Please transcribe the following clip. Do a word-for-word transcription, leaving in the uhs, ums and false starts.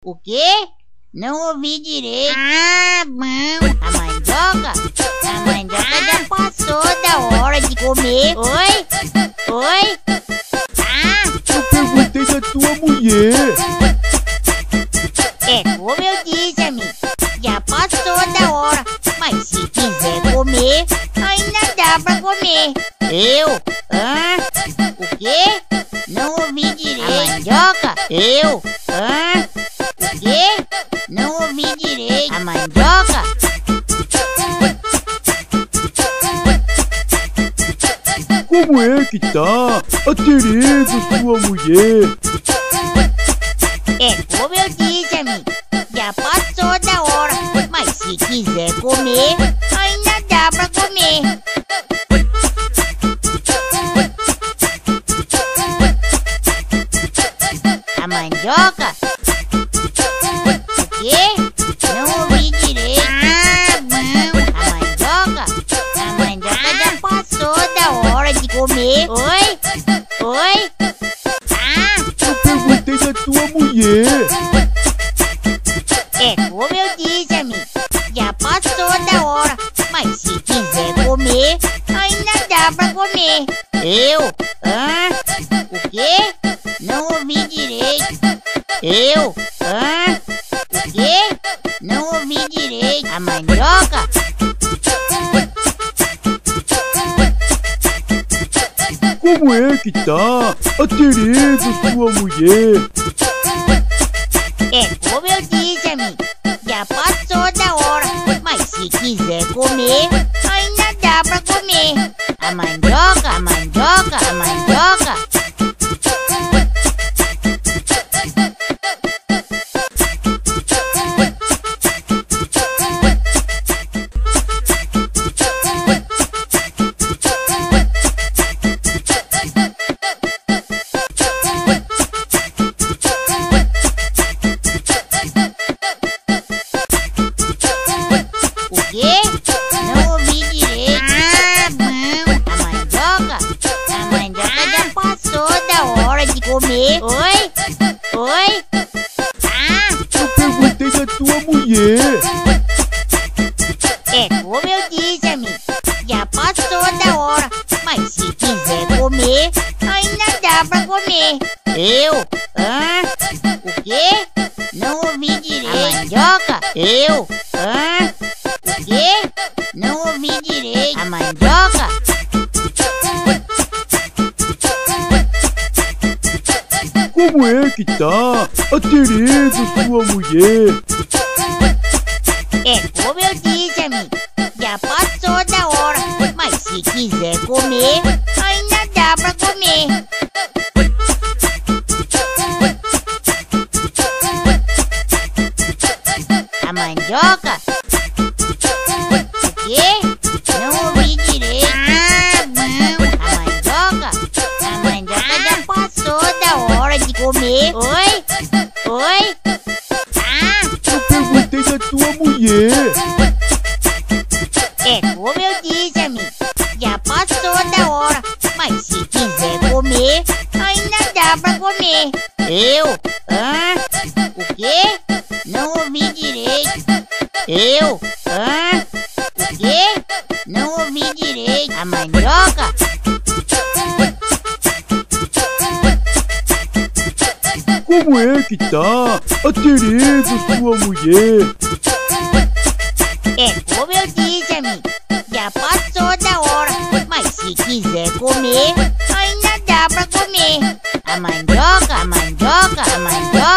O quê? Não ouvi direito. Ah, bom. A mandioca? A mandioca já passou da hora de comer. Oi? Oi? Ah! Eu perguntei da tua mulher. É como eu disse, amigo. Já passou da hora. Mas se quiser comer, ainda dá pra comer. Eu? Hã? O quê? Não ouvi direito. A mandioca? Eu? Hã? O quê? Não ouvi direito. A mandioca? Como é que tá a Tereza, sua mulher? É como eu disse, amigo. Já passou da hora. Mas se quiser comer, ainda dá pra comer. A mandioca? O quê? Não ouvi direito. Ah, bom. A mandioca? A mandioca já passou da hora de comer. Oi? Oi? Ah! Eu perguntei da tua mulher. É como eu disse, amigo. Já passou da hora. Mas se quiser comer, ainda dá pra comer. Eu? Hã? O quê? Não ouvi direito. Eu? Hã? O quê? Não ouvi direito. A mandioca? Como é que tá a Tereza, sua mulher? É como eu disse, amigo. Já passou da hora. Mas se quiser comer, ainda dá pra comer. A mandioca? A mandioca? A mandioca? O quê? Não ouvi direito. Ah, bom. A mandioca? A mandioca já passou da hora de comer. Oi? Oi? Ah! Eu perguntei da tua mulher. É como eu disse, amigo. Já passou da hora. Mas se quiser comer, ainda dá pra comer. Eu? Hã? O quê? Não ouvi direito. A mandioca? Eu? Hã? O quê? Não ouvi direito. A mandioca? Como é que tá a Tereza, sua mulher? É como eu disse, amigo. Já passou da hora. Mas se quiser comer, ainda dá pra comer. A mandioca? O quê? Não ouvi direito. Ah, bom. A mandioca? A mandioca já passou da hora de comer. Oi? Oi? Ah! Eu perguntei da tua mulher. É como eu disse, amigo. Já passou da hora. Mas se quiser comer, ainda dá pra comer. Eu? Hã? O quê? Não ouvi direito. Eu? Hã? O quê? Não ouvi direito. A mandioca? Como é que tá a Tereza, sua mulher? É como eu disse, amigo. Já passou da hora. Mas se quiser comer, ainda dá pra comer. A mandioca? A mandioca? A mandioca?